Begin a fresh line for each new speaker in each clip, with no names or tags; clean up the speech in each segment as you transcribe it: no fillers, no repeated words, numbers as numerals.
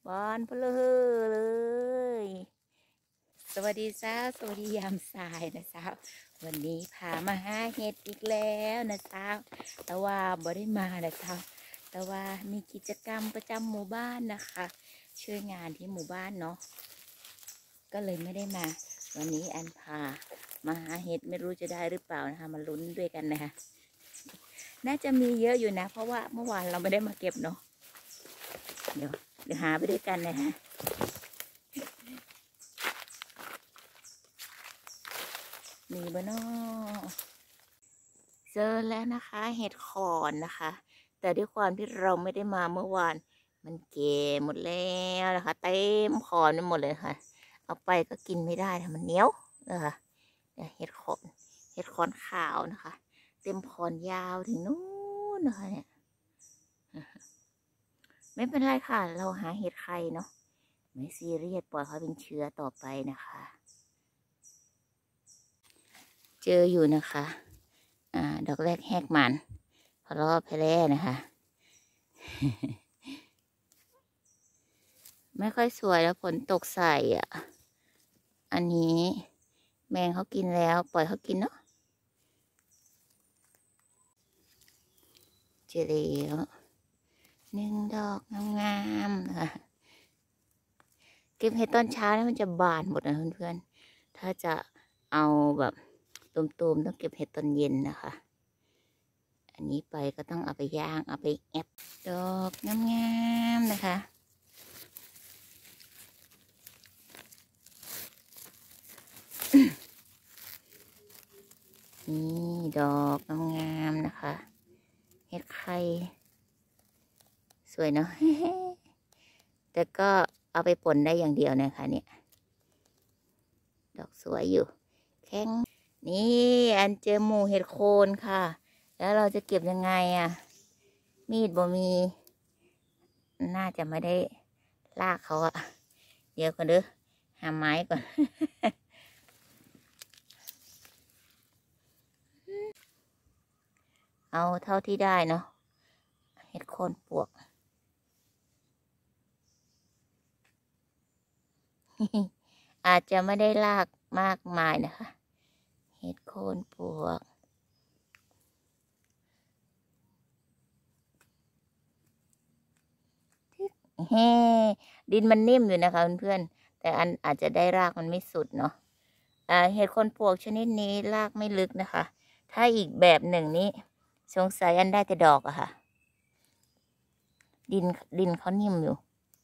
วานเพลอเลยสวัสดีเจ้าสวัสดียามสายนะเจ้าวันนี้พามาหาเห็ดอีกแล้วนะเจ้าแต่ว่าบ่ได้มานะเจ้าแต่ว่ามีกิจกรรมประจำหมู่บ้านนะคะช่วยงานที่หมู่บ้านเนาะก็เลยไม่ได้มาวันนี้อันพามาหาเห็ดไม่รู้จะได้หรือเปล่านะคะมาลุ้นด้วยกันนะคะน่าจะมีเยอะอยู่นะเพราะว่าเมื่อวานเราไม่ได้มาเก็บเนาะเดี๋ยวหาไปด้วยกันนะฮะมีบ้านอเจอแล้วนะคะเห็ดขอนนะคะ แต่ด้วยความที่เราไม่ได้มาเมื่อวานมันเก่หมดแล้วนะคะเต็มขอนไปหมดเลยค่ะเอาไปก็กินไม่ได้ค่ะมันเหนียวนะคะเห็ดขอนขาวนะคะ เต็มขอนยาวถึงนู้นนะคะเนี่ยไม่เป็นไรค่ะเราหาเห็ดไข่เนาะไม่ซีเรียสปล่อยเขาเป็นเชื้อต่อไปนะคะเจออยู่นะคะดอกแรกแหกมันพอรอบแพร่นะคะ ไม่ค่อยสวยแล้วฝนตกใส่อ่ะอันนี้แมงเขากินแล้วปล่อยเขากินเนาะเจอแล้ว1 ดอกงามๆนะคะเก็บเห็ดตอนเช้านี่มันจะบานหมดนะเพื่อนๆถ้าจะเอาแบบตูมๆต้องเก็บเห็ดตอนเย็นนะคะอันนี้ไปก็ต้องเอาไปย่างเอาไปแอบดอกงามๆนะคะนี่ดอกงามๆนะคะเห็ดไข่สวยเนาะ แต่ก็เอาไปป่นได้อย่างเดียวนะคะเนี่ยดอกสวยอยู่แข็งนี่อันเจอหมูเห็ดโคนค่ะแล้วเราจะเก็บยังไงอ่ะมีดบ่มีน่าจะไม่ได้ลากเขาอะเดี๋ยวก่อนเด้อหาไม้ก่อน เอาเท่าที่ได้เนาะเห็ดโคนปวก อาจจะไม่ได้ลากมากมายนะคะเห็ดโคนปวกเฮ้ดินมันนิ่มอยู่นะคะเพื่อนๆแต่อันอาจจะได้รากมันไม่สุดเนาะเห็ดโคนปวกชนิดนี้รากไม่ลึกนะคะ ถ้าอีกแบบหนึ่งนี้สงสัยอันได้แต่ดอกอะค่ะดินเขานิ่มอยู่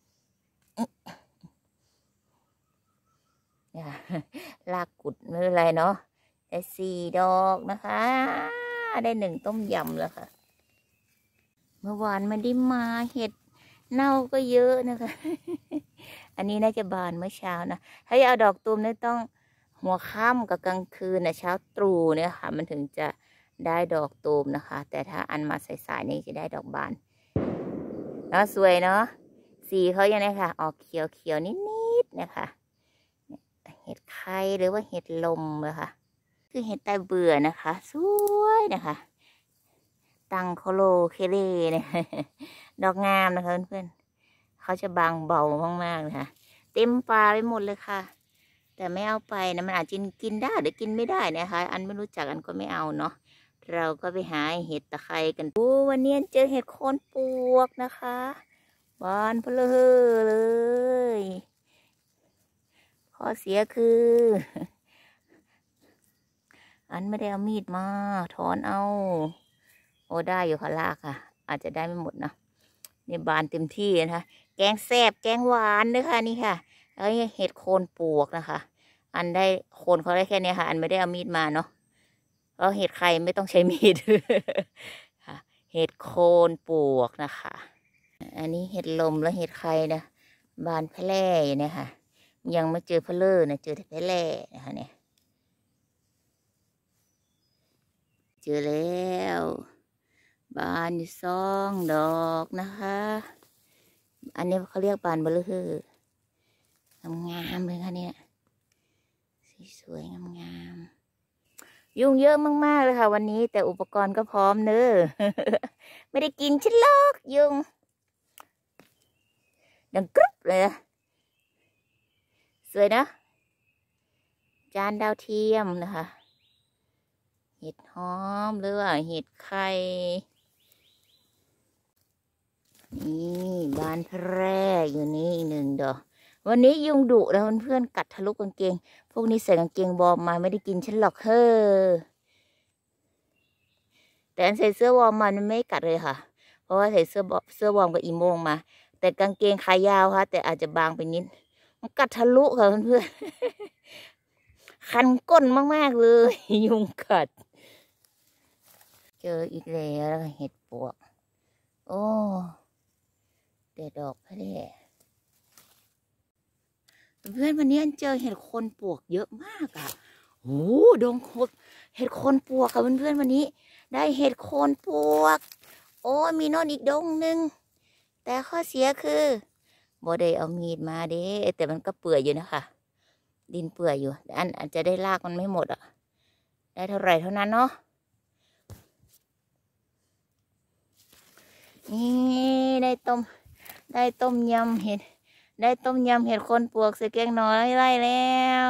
ลากกุดไม่เป็นไรเนาะได้4 ดอกนะคะได้1 ต้มยำแล้วค่ะเมื่อวานไม่ได้มาเห็ดเน่าก็เยอะนะคะ อันนี้น่าจะบานเมื่อเช้านะถ้าจะเอาดอกตูมเนี่ยต้องหัวค่ำกับกลางคืนนะเช้าตรู่เนี่ยค่ะมันถึงจะได้ดอกตูมนะคะแต่ถ้าอันมาสายๆนี่จะได้ดอกบานแล้วสวยเนาะสีเขายังไงค่ะออกเขียวนิดๆนะคะเห็ดไข่หรือว่าเห็ดลมนะคะคือเห็ดใต้เบื่อนะคะสวยนะคะตังโคโลเคเลเนี่ยดอกงามนะคะเพื่อนๆเขาจะบางเบามากๆนะคะเต็มป่าไปหมดเลยค่ะแต่ไม่เอาไปนะมันอาจจะกินได้หรือกินไม่ได้นะคะอันไม่รู้จักอันก็ไม่เอาเนาะเราก็ไปหาเห็ดตะไคร้กันวันนี้เจอเห็ดโคนปวกนะคะบานเพลอเลยข้อเสียคืออันไม่ได้เอามีดมาถอนเอาโอ้ได้อยู่ค่ะลากค่ะอาจจะได้ไม่หมดนะนี่บานเต็มที่นะคะแกงแซ่บแกงหวานด้วยค่ะนี่ค่ะแล้วเห็ดโคนปวกนะคะอันได้โคนเขาได้แค่นี้ค่ะอันไม่ได้เอามีดมาเนาะเพราะเห็ดไข่ไม่ต้องใช้มีด ค่ะเห็ดโคนปวกนะคะอันนี้เห็ดลมแล้วเห็ดไข่นะบานแพร่เนี่ยค่ะยังไม่เจอเพลอนะเจอแต่แพร่นะคะเนี่ยเจอแล้วบานอยู่2 ดอกนะคะอันนี้เขาเรียกบานเบลองามเลยค่ะเนี่ยสีสวยงามยุ่งเยอะมากๆเลยค่ะวันนี้แต่อุปกรณ์ก็พร้อมเนอะ ไม่ได้กินฉันหรอกยุงดังกรึบเลยนะสวยนะจานดาวเทียมนะคะเห็ดหอมหรือว่าเห็ดไข่นี่บานแพร่อยู่นี่อีกหนึ่งดอกวันนี้ยุงดุแล้วเพื่อนกัดทะลุกางเกงพวกนี้ใส่กางเกงวอร์มมาไม่ได้กินฉันหรอกเฮ้อแต่อันใส่เสื้อวอร์มมันไม่กัดเลยค่ะเพราะว่าใส่เสื้อวอร์มกับอีโมงมาแต่กางเกงขายาวค่ะแต่อาจจะบางไปนิดมันกัดทะลุค่ะเพื่อนคันก้นมากๆเลยยุงกัดเจออีกแล้วเห็ดปวกโอ้เด็ดดอกพะเดเพื่อนวันนี้เจอเห็ดโคนปวกเยอะมากอ่ะโอ้ดงเห็ดโคนปวกค่ะเพื่อนวันนี้ได้เห็ดโคนปวกโอ้มีโน่นอีกดงหนึ่งแต่ข้อเสียคือบ่ได้เอามีดมาเด้แต่มันก็เปื่อยอยู่นะคะดินเปื่อยอยู่แต่อันอาจจะได้รากมันไม่หมดอ่ะได้เท่าไหร่เท่านั้นเนาะนี่ได้ต้มยำเห็ดได้ต้มยำเห็ดโคนปวกใส่แกงหน่อไล่แล้ว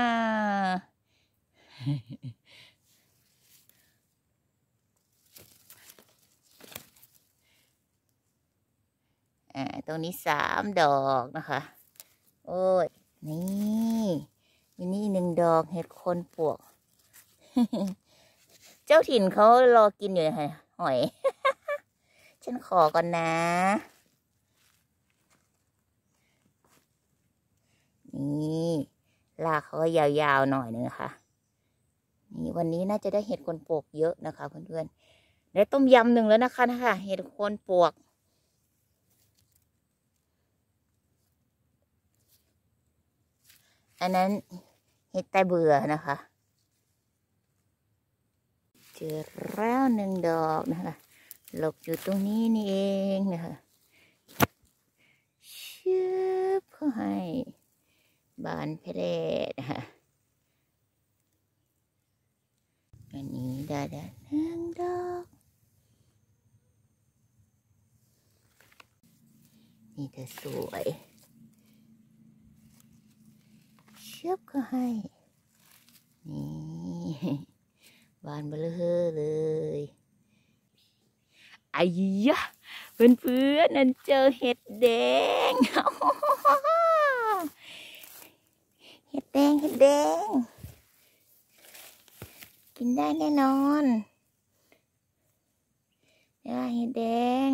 ตรงนี้3 ดอกนะคะโอ้ยนี่มินี่1 ดอกเห็ดโคนปวก เจ้าถิ่นเขารอกินอยู่นะคะหอย ฉันขอก่อนนะนี่ลากเขาก็ยาวๆหน่อยนึงนะคะนี่วันนี้น่าจะได้เห็ดโคนปวกเยอะนะคะเพื่อนๆได้ต้มยำ1แล้วนะคะเห็ดโคนปวกอันนั้นเห็ดใต้เบื่อนะคะเจอแล้ว1 ดอกนะคะหลบอยู่ตรงนี้นี่เองนะคะชืบเข้าให้บานแพร่นะคะอันนี้ได้1 ดอกนี่จะสวยชืบเข้าให้นี่บานเบลอเลยไอ้ยะเพื่อนนั่นเจอเห็ดแดงเห็ดแดงกินได้แน่นอนเห็ดแดง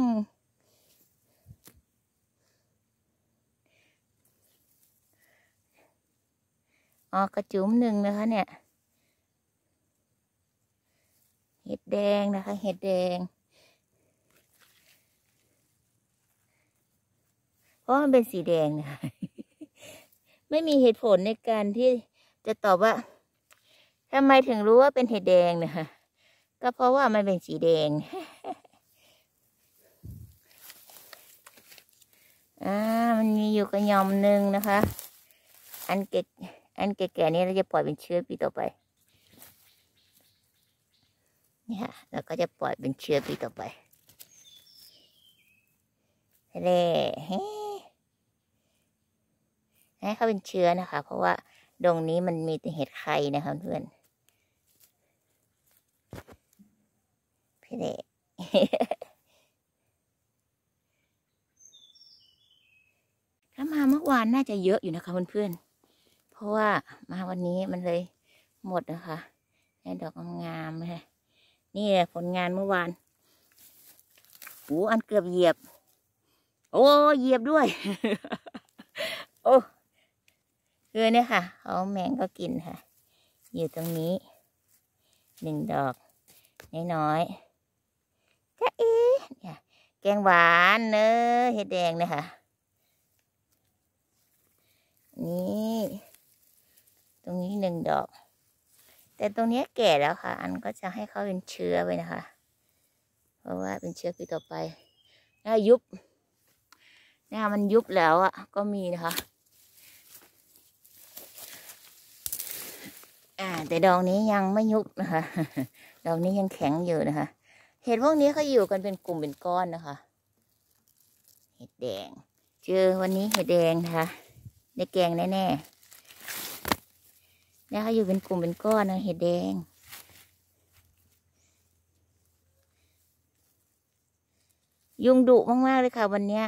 กระจุ่ม1นะคะเนี่ยเห็ดแดงนะคะเห็ดแดงเพราะมันเป็นสีแดงนะ ไม่มีเหตุผลในการที่จะตอบว่าทำไมถึงรู้ว่าเป็นเห็ดแดงนะคะก็เพราะว่ามันเป็นสีแดง มันมีอยู่กระยอมหนึ่งนะคะ อันแก่นี้เราจะปล่อยเป็นเชื้อปีต่อไปนี่ค่ะเราก็จะปล่อยเป็นเชื้อปีต่อไปเล่ให้เขาเป็นเชื้อนะคะเพราะว่าดงนี้มันมีแต่เห็ดไข่นะคะเพื่อนพี่เล่ถ้ามาเมื่อวานน่าจะเยอะอยู่นะคะเพื่อนๆเพราะว่ามาวันนี้มันเลยหมดนะคะให้ดอกงามๆเลยนี่แหละผลงานเมื่อวานอันเกือบเหยียบโอ้เหยียบด้วย โอ้คือเนี่ยค่ะเขาแมงก็กินค่ะอยู่ตรงนี้1 ดอกน้อยๆจะเนี่ยแกงหวานเนอะเห็ดแดงเนี่ยค่ะนี่ตรงนี้1 ดอกแต่ตรงนี้แก่แล้วค่ะอันก็จะให้เขาเป็นเชื้อไว้นะคะเพราะว่าเป็นเชื้อปีต่อไปน่ายุบเนี่ยมันยุบแล้วอ่ะก็มีนะคะแต่ดอกนี้ยังไม่ยุบนะคะดอกนี้ยังแข็งอยู่นะคะเห็ดพวกนี้เขาอยู่กันเป็นกลุ่มเป็นก้อนนะคะเห็ดแดงเจอวันนี้เห็ดแดงนะคะได้แกงแน่ๆเนี่ยเขาอยู่เป็นกลุ่มเป็นก้อนนะเห็ดแดงยุงดุมากๆเลยค่ะวันเนี้ย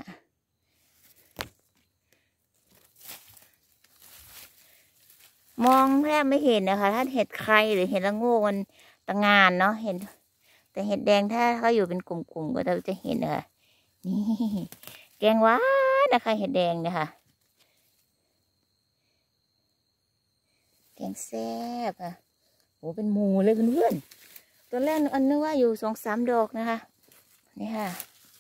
มองแทบไม่เห็นนะคะถ้าเห็ดใครหรือเห็ดละโง่มันตะงานเนาะเห็นแต่เห็ดแดงถ้าเขาอยู่เป็นกลุ่มๆก็เราจะเห็นนะคะนี่แกงหวานนะคะเห็ดแดงนะคะแกงแซ่บค่ะโอ้เป็นหมูเลยเพื่อนๆตอนแรกอันนึกว่าอยู่2-3 ดอกนะคะนี่ค่ะ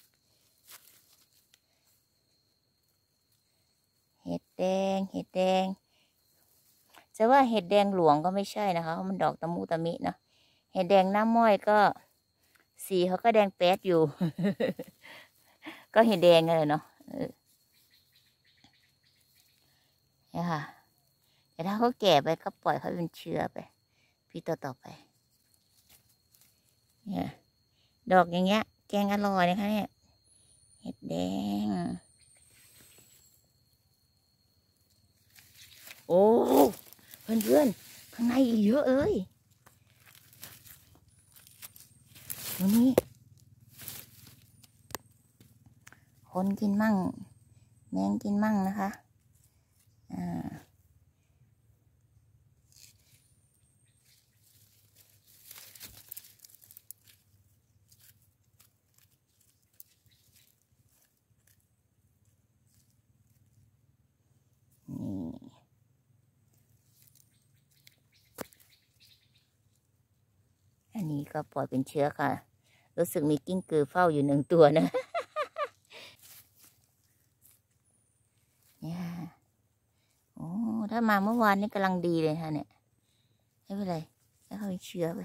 เห็ดแดงเห็ดแดงจะว่าเห็ดแดงหลวงก็ไม่ใช่นะคะเพราะมันดอกตะมุตะมิเนาะเห็ดแดงน้ำม้อยก็สีเขาก็แดงแป๊ดอยู่ ก็เห็ดแดงเลยเนาะเนี่ยค่ะแต่ถ้าเขาแก่ไปก็ปล่อยเขาเป็นเชื้อไปพี่ต่อไปเนี่ยดอกอย่างเงี้ยแกงอร่อยนะคะเนี่ยเห็ดแดงโอ้เพื่อนๆข้างในอีกเยอะเลยตรงนี้คนกินมั่งแมงกินมั่งนะคะอันนี้ก็ปล่อยเป็นเชื้อค่ะรู้สึกมีกิ้งกือเฝ้าอยู่1 ตัวนะเนี่ยโอ้ถ้ามาเมื่อวานนี่กำลังดีเลยค่ะเนี่ยไม่เป็นไรแล้วเขาเป็นเชื้อไป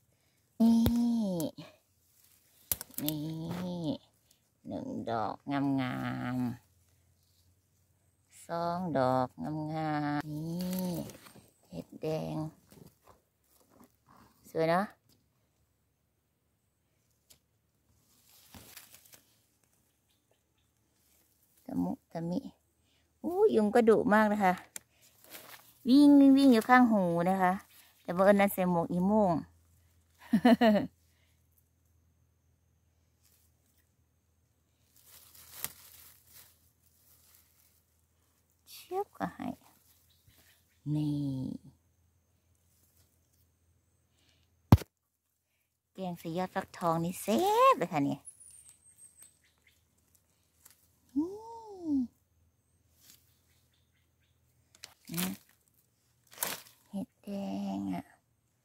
นี่1 ดอกงามๆ2 ดอกงามๆนี่เห็ดแดงสวยเนาะตะมุตะมิยุงก็ดุมากนะคะวิ่งอยู่ข้างหูนะคะ แต่บังเอิญนั้นใส่หมวกอีโม่ง เชียบก็ให้นี่แกงใส่ยอดฟักทองนี่แซ่บเลยค่ะเนี่ยเห็ดแดงอ่ะ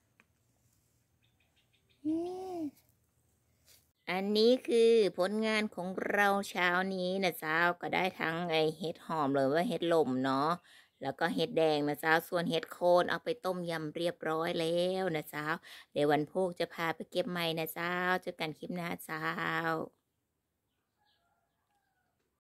อันนี้คือผลงานของเราเช้านี้นะเจ้าก็ได้ทั้งไอเห็ดหอมหรือว่าเห็ดลมเนาะแล้วก็เห็ดแดงนะเจ้าส่วนเห็ดโคนเอาไปต้มยำเรียบร้อยแล้วนะเจ้าเดี๋ยววันพุธจะพาไปเก็บใหม่นะเจ้าเจอกันคลิปหน้าเจ้า